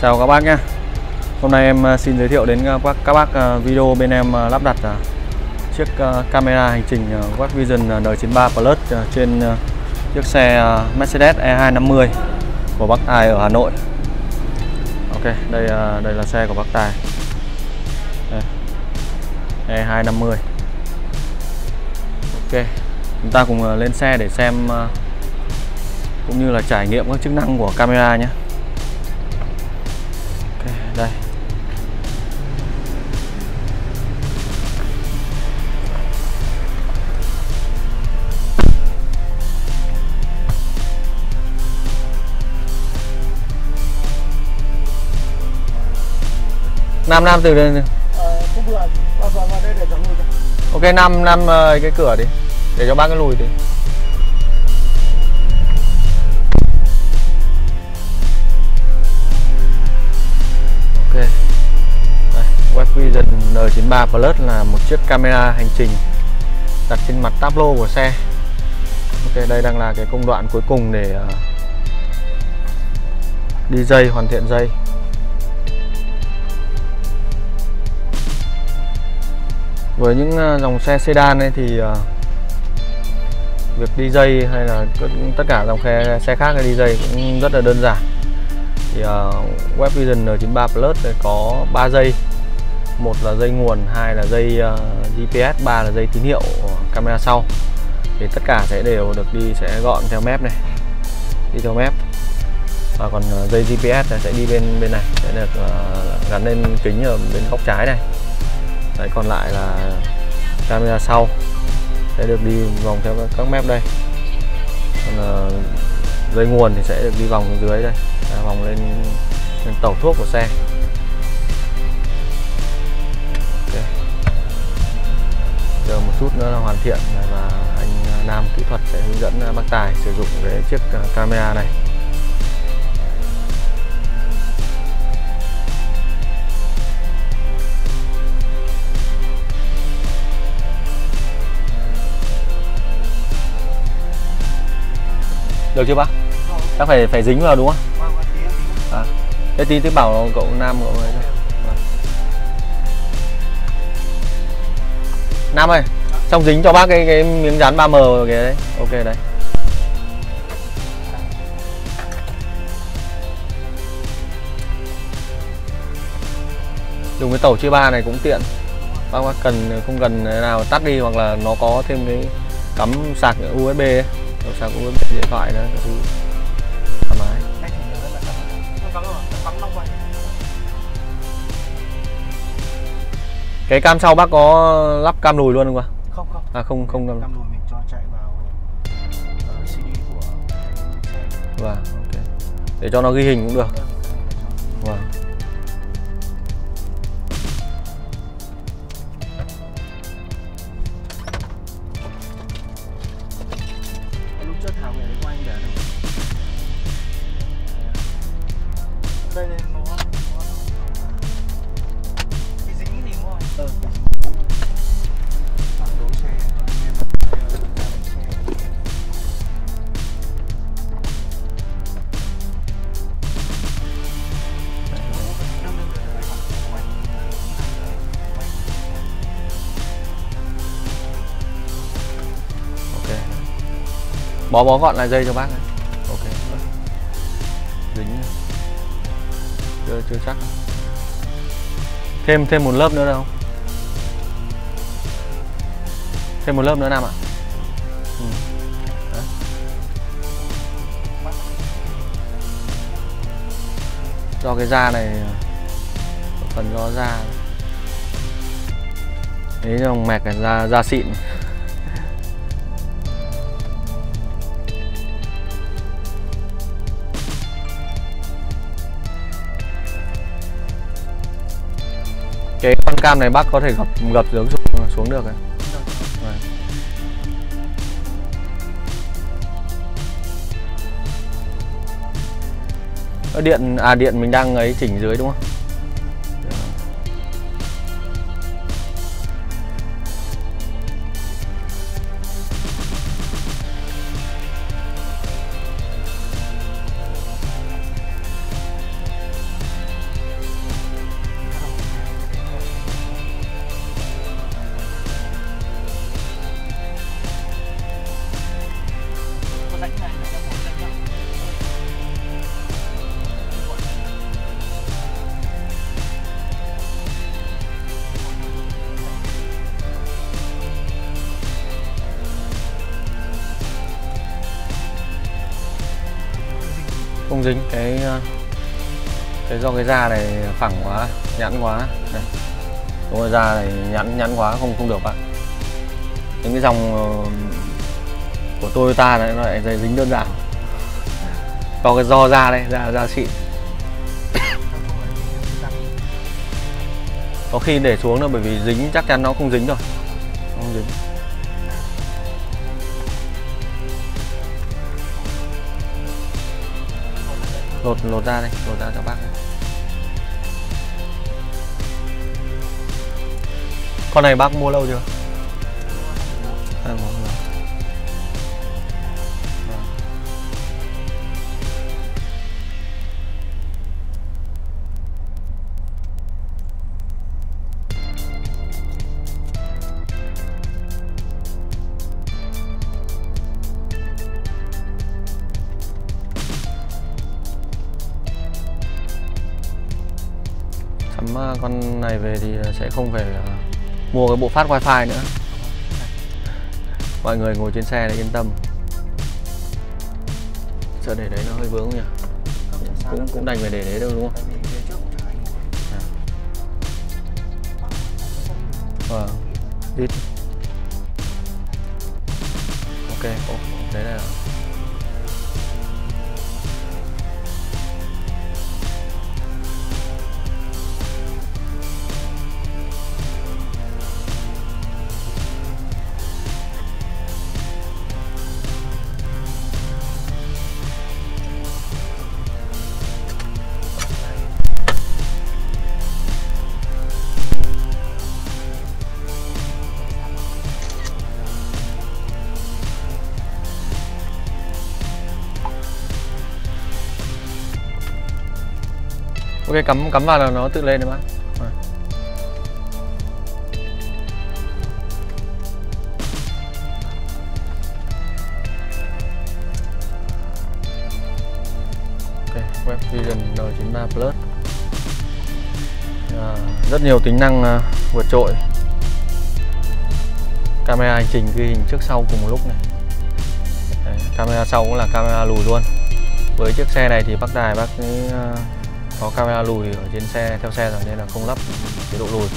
Chào các bác nhé. Hôm nay em xin giới thiệu đến các bác video bên em lắp đặt chiếc camera hành trình World Vision N93 Plus trên chiếc xe Mercedes E250 của bác Tài ở Hà Nội. Ok, đây là xe của bác Tài. Đây, E250. Ok, chúng ta cùng lên xe để xem cũng như là trải nghiệm các chức năng của camera nhé. Ok, đây. Nam từ đây. Không vừa, vào đây để chẳng lùi. Ok, Nam cái cửa đi, để cho bác cái lùi đi. Ok, đây, World Vision N93 Plus là một chiếc camera hành trình đặt trên mặt tablo của xe. Ok, đây đang là cái công đoạn cuối cùng để đi dây, hoàn thiện dây. Với những dòng xe sedan ấy thì việc đi dây hay là tất cả dòng xe khác đi dây cũng rất là đơn giản. Thì World Vision N93 Plus có 3 dây, một là dây nguồn, hai là dây GPS, ba là dây tín hiệu camera sau. Thì tất cả sẽ đều được đi sẽ gọn theo mép này, đi theo mép. Và còn dây GPS sẽ đi bên này, sẽ được gắn lên kính ở bên góc trái này. Đấy, còn lại là camera sau sẽ được đi vòng theo các mép đây. Còn dây nguồn thì sẽ được đi vòng xuống dưới đây, vòng lên tẩu thuốc của xe. Okay. Chờ một chút nữa là hoàn thiện và anh Nam kỹ thuật sẽ hướng dẫn bác Tài sử dụng cái chiếc camera này. Được chưa bác? Chắc phải dính vào đúng không? À, thế tí bảo cậu Nam cậu ấy. Nam ơi, xong dính cho bác cái miếng dán 3M cái đấy. Ok đấy. Dùng cái tẩu chia 3 này cũng tiện. Bác không cần nào tắt đi, hoặc là nó có thêm cái cắm sạc USB ấy. Sạc USB điện thoại đó, cái thứ thoải mái. Cái cam sau bác có lắp cam lùi luôn không ạ? Không. À không cam lùi mình cho chạy vào CD của xe. Vâng, ok. Để cho nó ghi hình cũng được. Vâng. Lúc trước thảo về của anh để đâu? Đây nó cái dính thì ngon. Bản đồ xe bó gọn lại dây cho bác này. Ok, dính chưa chắc. Thêm một lớp nữa đâu? Thêm một lớp nữa Nam ạ. Do cái da này, phần do da đấy, dòng mẹc này da xịn. Cái con cam này bác có thể gập xuống được ấy. Điện mình đang ấy chỉnh dưới đúng không? không dính. Cái do cái da này phẳng quá, nhẵn quá này. Đúng rồi, da này nhẵn quá, không được bạn. Những cái dòng của Toyota này nó lại dính đơn giản. Do da đây, da xịn. Có khi để xuống nữa, bởi vì dính chắc chắn nó không dính rồi. Không dính. Lột ra đây, lột ra cho bác này. Con này bác mua lâu chưa? Con này về thì sẽ không phải mua cái bộ phát wifi nữa. Mọi người ngồi trên xe để yên tâm. Sợ để đấy nó hơi vướng nhỉ? Cũng đành phải để đấy đâu đúng không? Vâng. Đít. Ok, đấy là ok, cắm vào là nó tự lên đấy bác. Ok, Web Vision N93 Plus. Rất nhiều tính năng vượt trội. Camera hành trình ghi hình trước sau cùng một lúc này. Đấy, camera sau cũng là camera lùi luôn. Với chiếc xe này thì bác Tài bác ấy, có camera lùi ở trên xe theo xe rồi nên là không lắp chế độ lùi.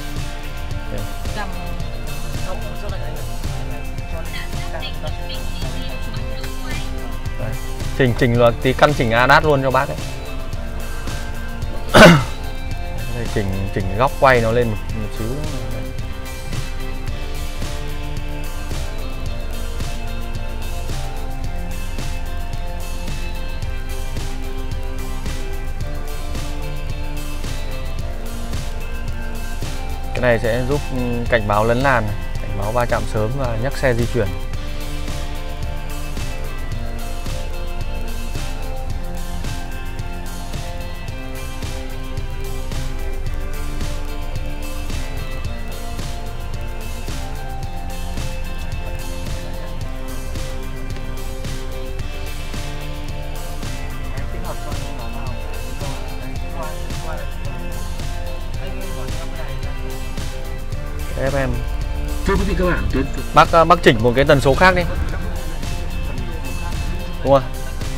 Đấy. Chỉnh là tí căn chỉnh ADAS luôn cho bác ấy. chỉnh góc quay nó lên một xíu. Cái này sẽ giúp cảnh báo lấn làn, cảnh báo va chạm sớm và nhắc xe di chuyển. FM. Thưa quý vị các bạn, bác chỉnh một cái tần số khác đi. Đúng không?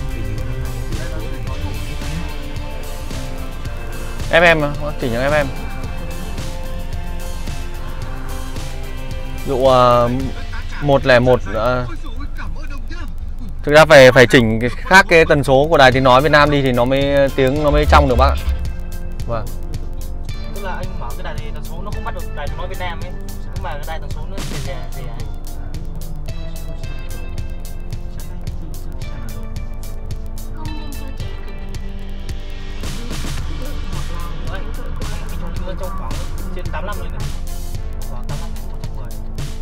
FM mà, bác chỉnh cho FM. Dụ 101 thực ra phải chỉnh khác cái tần số của Đài Tiếng Nói Việt Nam đi thì nó mới tiếng nó mới trong được bác ạ. Vâng. Tức là anh mở cái đài tần số nó không bắt được Đài Tiếng Nói Việt Nam ấy, nhưng mà cái đài tần số nó rẻ ấy. Anh trong khoảng trên 85 rồi này. Khoảng 85 đến 110.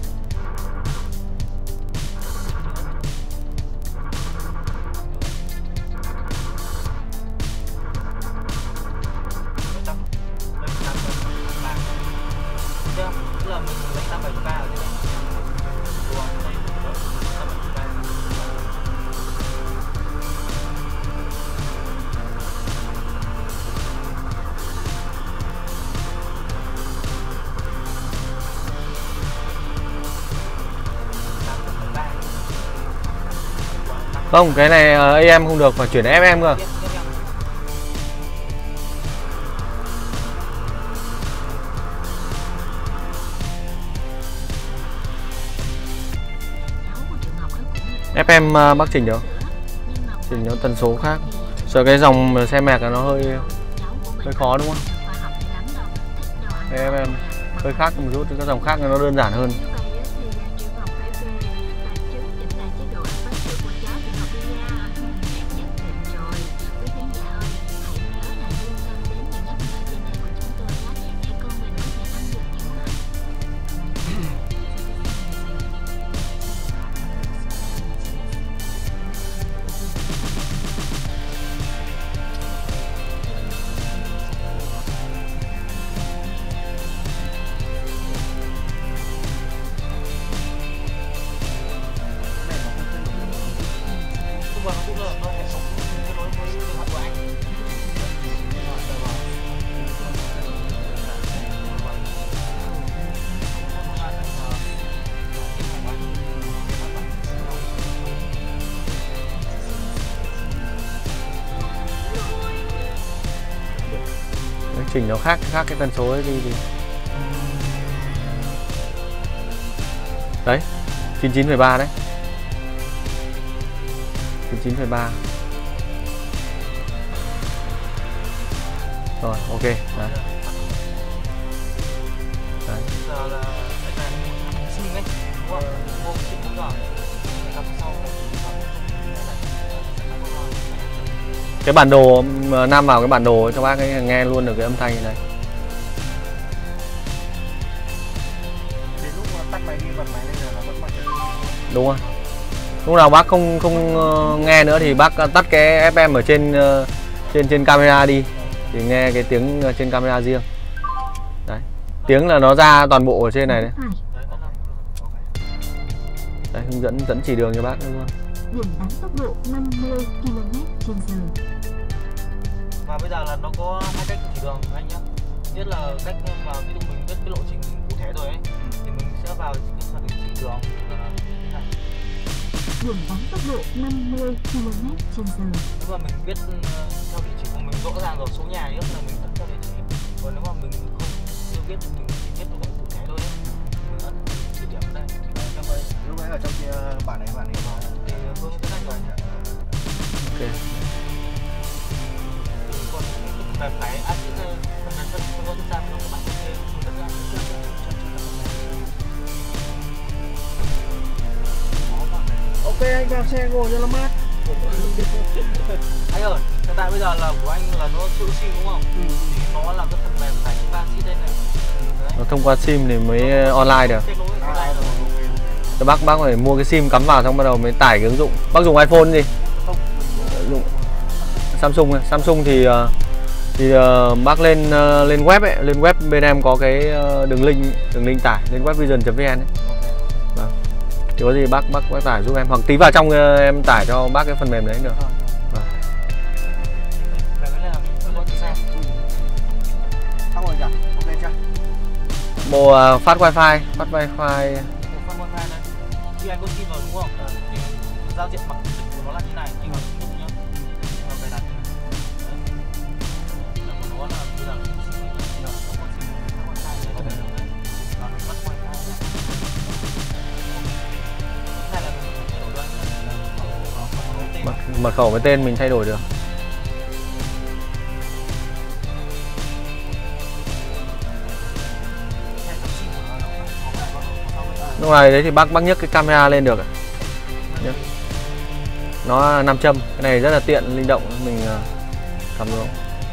Tức là mình lấy 873 ở trên này. Đúng không? Đây, 873. Không, cái này AM không được, phải chuyển FM cơ. FM bác chỉnh được, chỉnh nó tần số khác. Sợ cái dòng xe mẹc là nó hơi khó đúng không? FM hơi khác một chút, các dòng khác nó đơn giản hơn. Chỉnh nó khác cái tần số ấy đi thì đấy 99,3 đấy, 99,3 rồi, ok đấy. Đấy. Giờ là sim ấy, đúng không? Mua sim cũng rồi. Sau Cái bản đồ Nam vào cái bản đồ cho bác ấy nghe luôn được cái âm thanh như này. Đến lúc mà tắt máy đi bật máy lên là nó vẫn bật. Đúng rồi. Lúc nào bác không nghe nữa thì bác tắt cái FM ở trên camera đi thì nghe cái tiếng trên camera riêng. Đấy. Tiếng là nó ra toàn bộ ở trên này đấy. Đấy, hướng dẫn chỉ đường cho bác nữa luôn. Điểm bắn tốc độ 50 km/h. Và bây giờ là nó có hai cách chỉ đường anh nhé. Nhất là cách vào, ví dụ mình biết cái lộ trình cụ thể rồi ấy, thì mình sẽ vào cái chỉ đường là thế này. Điểm bắn tốc độ 50 km/h. Nếu mà mình biết theo địa chỉ của mình rõ ràng rồi, số nhà nhất là mình ấn theo địa chỉ. Còn nếu mà mình không chưa biết thì mình chỉ biết nó gọi cụ thể thôi ấy. Mình ấn địa điểm ở đây. Lúc nãy ở trong kia bản này mà Thì tôi như thế này rồi. Ok. Còn mềm phải áp dụng phần mềm thân không có chúng ta nó các bạn ok hướng dẫn ra. ok anh vào xe ngồi cho nó mát. Anh ơi, hiện tại bây giờ là của anh là nó siêu sim đúng không? Thì nó là cái phần mềm tải chúng ta xin đây này. Nó thông qua sim thì mới online được. Kết nối online rồi. Bác phải mua cái sim cắm vào xong bắt đầu mới tải cái ứng dụng. Bác dùng iPhone gì? Dùng Samsung thì bác lên web ấy, lên web bên em có cái đường link tải lên webvision.vn ấy. Vâng. Thì có gì bác tải giúp em hoặc tí vào trong em tải cho bác cái phần mềm đấy được. Vâng. Xong rồi nhỉ? Ok chưa? Bộ phát wifi. Phát wifi đây. Khi anh có sim rồi đúng không? Thì giao diện mặt của nó là như này, anh vào ứng dụng nhá. Và cài đặt. Là của nó là bây giờ sim nó có sim wifi đây. Và mình bắt wifi này. Cái này là mình thay đổi đoạn. Mật khẩu với tên mình thay đổi được. Lúc này đấy thì bác nhấc cái camera lên được. Nó 5 châm, cái này rất là tiện, linh động, mình cầm được.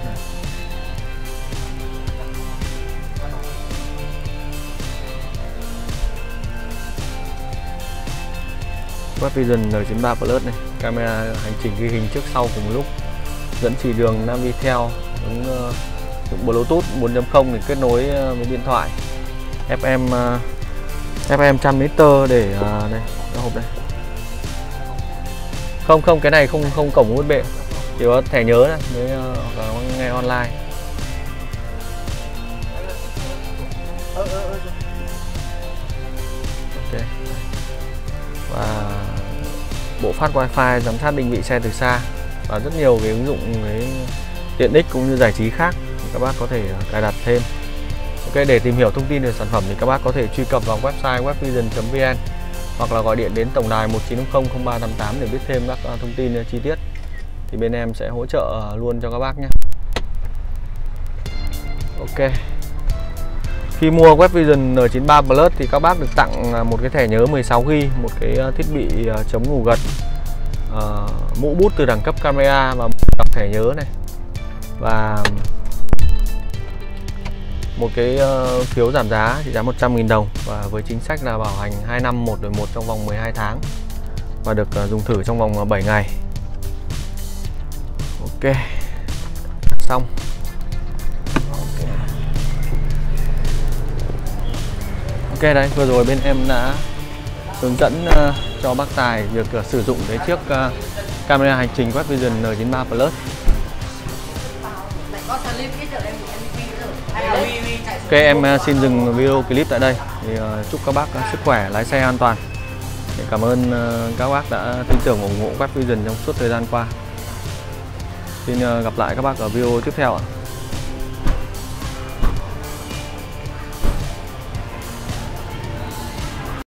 Webvision N93 Plus này, camera hành trình ghi hình trước sau cùng một lúc, dẫn chỉ đường Navitel, ứng dụng Bluetooth 4.0 để kết nối với điện thoại, FM 100 liter để đây, cái hộp đây. Không, cái này không cổng USB, chỉ có thẻ nhớ này mới nghe online. Ok. Và bộ phát wifi, giám sát định vị xe từ xa và rất nhiều cái ứng dụng cái tiện ích cũng như giải trí khác các bác có thể cài đặt thêm. Ok, để tìm hiểu thông tin về sản phẩm thì các bác có thể truy cập vào website webvision.vn hoặc là gọi điện đến tổng đài 1900 0388 để biết thêm các thông tin chi tiết. Thì bên em sẽ hỗ trợ luôn cho các bác nhé. Ok. Khi mua Webvision N93 Plus thì các bác được tặng một cái thẻ nhớ 16GB, một cái thiết bị chống ngủ gật, mũ bút từ đẳng cấp camera và một cặp thẻ nhớ này, và một cái phiếu giảm giá trị giá 100.000 đồng và với chính sách là bảo hành 2 năm 1 đổi 1 trong vòng 12 tháng và được dùng thử trong vòng 7 ngày. Ok, xong. Ok đấy, vừa rồi bên em đã hướng dẫn cho bác Tài việc sử dụng cái chiếc camera hành trình Webvision N93 Plus. Ok, em xin dừng video clip tại đây. Thì chúc các bác sức khỏe, lái xe an toàn. Cảm ơn các bác đã tin tưởng ủng hộ Webvision trong suốt thời gian qua. Xin gặp lại các bác ở video tiếp theo ạ.